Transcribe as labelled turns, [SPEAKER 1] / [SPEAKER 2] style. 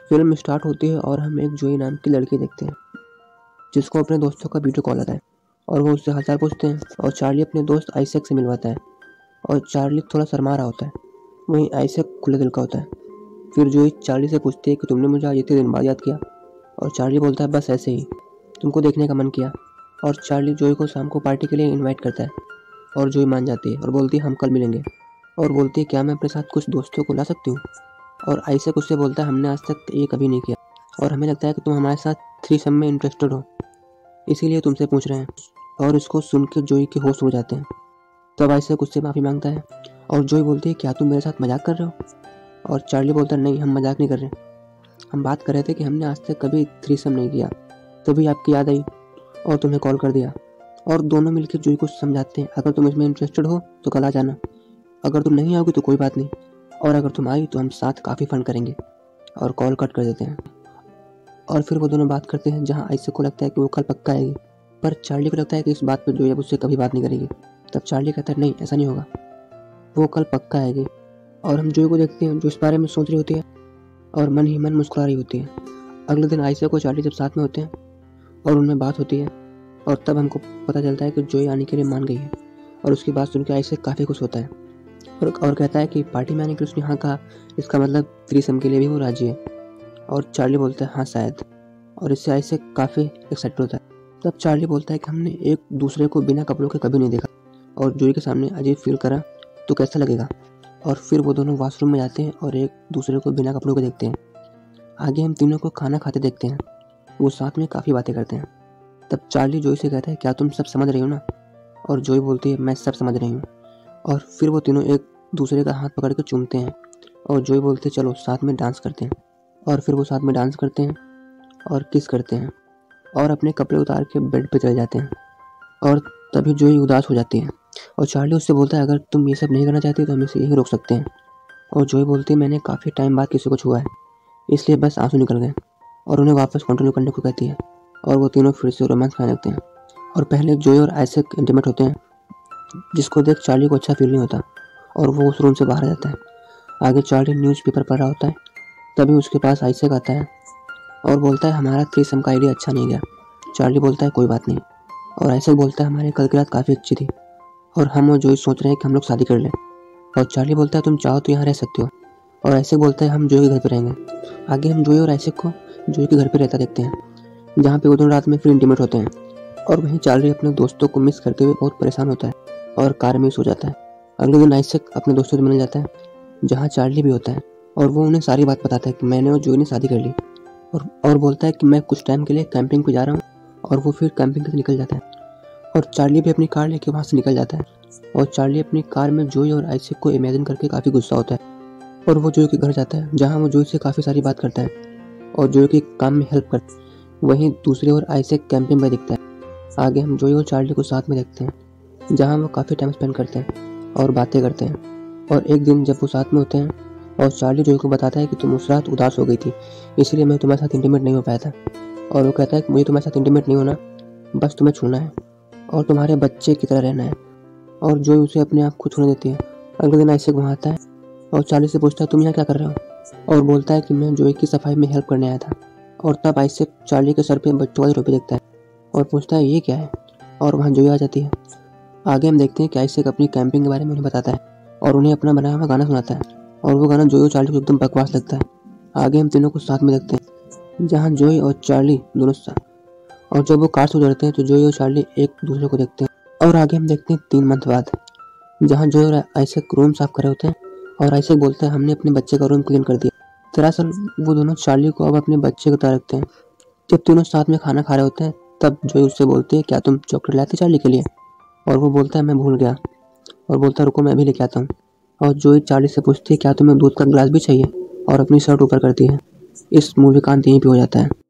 [SPEAKER 1] Film start होती है और हम एक जोई नाम की लड़की देखते हैं जिसको अपने दोस्तों का वीडियो कॉल आता है और वो उससे हालचाल पूछते हैं और चार्ली अपने दोस्त आइजैक से मिलवाता है और चार्ली थोड़ा शर्मा रहा होता है, वहीं आइजैक खुले दिल का होता है। फिर जोई चार्ली से पूछती है कि तुमने मुझे आज इतने दिन बाद याद किया और चार्ली बोलता है बस ऐसे ही, तुमको देखने का मन किया। और चार्ली जोई को शाम को पार्टी के लिए इन्वाइट करता है और जोई मान जाती है और बोलती है हम कल मिलेंगे और बोलती है क्या मैं अपने साथ कुछ दोस्तों को ला सकती हूँ। और आइजैक उससे बोलता है हमने आज तक ये कभी नहीं किया और हमें लगता है कि तुम हमारे साथ थ्रीसम में इंटरेस्टेड हो, इसीलिए तुमसे पूछ रहे हैं। और इसको सुन के जोई के होश उड़ जाते हैं। तब आइजैक उससे माफ़ी मांगता है और जोई बोलती है क्या तुम मेरे साथ मजाक कर रहे हो। और चार्ली बोलता है नहीं, हम मजाक नहीं कर रहे, हम बात कर रहे थे कि हमने आज तक कभी थ्रीसम नहीं किया, तभी आपकी याद आई और तुम्हें कॉल कर दिया। और दोनों मिलकर जोई को समझाते हैं अगर तुम इसमें इंटरेस्टेड हो तो कल आ जाना, अगर तुम नहीं आओगी तो कोई बात नहीं, और अगर तुम आई तो हम साथ काफ़ी फन करेंगे। और कॉल कट कर देते हैं। और फिर वो दोनों बात करते हैं जहाँ आइजैक को लगता है कि वो कल पक्का आएगी, पर चार्ली को लगता है कि इस बात पर जोई अब उससे कभी बात नहीं करेगी। तब चार्ली कहता है नहीं ऐसा नहीं होगा, वो कल पक्का आएगी। और हम जोई को देखते हैं जो इस बारे में सोच रही होती है और मन ही मन मुस्कुरा रही होती है। अगले दिन आइजैक और चार्ली जब साथ में होते हैं और उनमें बात होती है और तब हमको पता चलता है कि जोई आने के लिए मान गई है। और उसकी बात सुनकर आइजैक काफ़ी खुश होता है और कहता है कि पार्टी में आने के लिए उसने हाँ कहा, इसका मतलब थ्रीसम के लिए भी वो राजी है। और चार्ली बोलता है हाँ शायद, और इससे आइजैक काफ़ी एक्साइटेड होता है। तब चार्ली बोलता है कि हमने एक दूसरे को बिना कपड़ों के कभी नहीं देखा और जोई के सामने अजीब फील करा तो कैसा लगेगा। और फिर वो दोनों वॉशरूम में जाते हैं और एक दूसरे को बिना कपड़ों के देखते हैं। आगे हम तीनों को खाना खाते देखते हैं, वो साथ में काफ़ी बातें करते हैं। तब चार्ली जोई से कहता है क्या तुम सब समझ रही हो ना। और जोई बोलती है मैं सब समझ रही हूँ। और फिर वो तीनों एक दूसरे का हाथ पकड़ के चूमते हैं और जोई बोलते चलो साथ में डांस करते हैं। और फिर वो साथ में डांस करते हैं और किस करते हैं और अपने कपड़े उतार के बेड पे चले जाते हैं। और तभी जोई उदास हो जाती है और चार्ली उससे बोलता है अगर तुम ये सब नहीं करना चाहती तो हम इसे यहीं रोक सकते हैं। और जोई बोलती है मैंने काफ़ी टाइम बाद किसी को छुआ है, इसलिए बस आंसू निकल गए, और उन्हें वापस कंटिन्यू करने को कहती है। और वो तीनों फिर से रोमांस करने लगते हैं और पहले जोई और आइजैक इंटीमेट होते हैं, जिसको देख चार्ली को अच्छा फील नहीं होता और वो उस रूम से बाहर आ जाता है। आगे चार्ली न्यूज़पेपर पढ़ रहा होता है, तभी उसके पास आइजैक आता है और बोलता है हमारा थ्रीसम का आइडिया अच्छा नहीं गया। चार्ली बोलता है कोई बात नहीं, और आइजैक बोलता है हमारी कल की रात काफ़ी अच्छी थी और हम और जोई सोच रहे हैं कि हम लोग शादी कर लें। और चार्ली बोलता है तुम चाहो तो यहाँ रह सकते हो, और आइजैक बोलता है हम जोई के घर पे रहेंगे। आगे हम जोई और आइजैक को जोई के घर पे रहता देखते हैं, जहाँ पे वो दोनों रात में फिर इंटीमेट होते हैं। और वहीं चार्ली अपने दोस्तों को मिस करते हुए बहुत परेशान होता है और कार में सो जाता है। अगले दिन आइजैक अपने दोस्तों से मिलने जाता है, जहाँ चार्ली भी होता है, और वो उन्हें सारी बात बताता है कि मैंने और जोई ने शादी कर ली। और बोलता है कि मैं कुछ टाइम के लिए कैंपिंग पे जा रहा हूँ, और वो फिर कैंपिंग पे निकल जाता है। और चार्ली भी अपनी कार लेके वहाँ से निकल जाता है। और चार्ली अपनी कार में जोई और आइजैक को इमेजिन करके काफ़ी गुस्सा होता है और वो जोई के घर जाता है, जहाँ वो जोई से काफ़ी सारी बात करता है और जोई के काम में हेल्प करता है। वहीं दूसरी ओर आइजैक कैंपिंग में दिखता है। आगे हम जोई और चार्ली को साथ में देखते हैं, जहाँ वो काफ़ी टाइम स्पेंड करते हैं और बातें करते हैं। और एक दिन जब वो साथ में होते हैं और चार्ली जोई को बताता है कि तुम उस रात उदास हो गई थी, इसलिए मैं तुम्हारे साथ इंटीमेट नहीं हो पाया था। और वो कहता है कि मुझे तुम्हारे साथ इंटीमेट नहीं होना, बस तुम्हें छूना है और तुम्हारे बच्चे की तरह रहना है। और जोई उसे अपने आप को छूने देती है। अगले दिन आइजैक वहाँ आता है और चार्ली से पूछता है तुम यहाँ क्या कर रहे हो, और बोलता है कि मैं जोई की सफाई में हेल्प करने आया था। और तब आइजैक चार्ली के सर पे बच्चों वाली टोपी देखता है और पूछता है ये क्या है, और वहाँ जोई आ जाती है। आगे हम देखते हैं कि आइजैक अपनी कैंपिंग के बारे में उन्हें बताता है और उन्हें अपना बनाया हुआ गाना सुनाता है, और वो गाना जोई और चार्ली को एकदम बकवास लगता है। आगे हम तीनों को साथ में देखते हैं, जहाँ जोई और चार्ली दोनों साथ, और जब वो कार से उतरते हैं तो जोई और चार्ली एक दूसरे को देखते हैं। और आगे हम देखते हैं 3 मंथ बाद, जहाँ जोई और आइजैक रूम साफ कर रहे होते हैं और आइजैक बोलता है हमने अपने बच्चे का रूम क्लीन कर दिया। दरअसल वो दोनों चार्ली को अब अपने बच्चे की तरह रखते हैं। जब तीनों साथ में खाना खा रहे होते हैं तब जोई उससे बोलती है क्या तुम चॉकलेट लाते चार्ली के लिए, और वो बोलता है मैं भूल गया, और बोलता है रुको मैं भी लेके आता हूँ। और जोई चार्ली से पूछती है क्या तुम्हें दूध का गिलास भी चाहिए, और अपनी शर्ट ऊपर करती है। इस मूवी का अंत यहीं पे हो जाता है।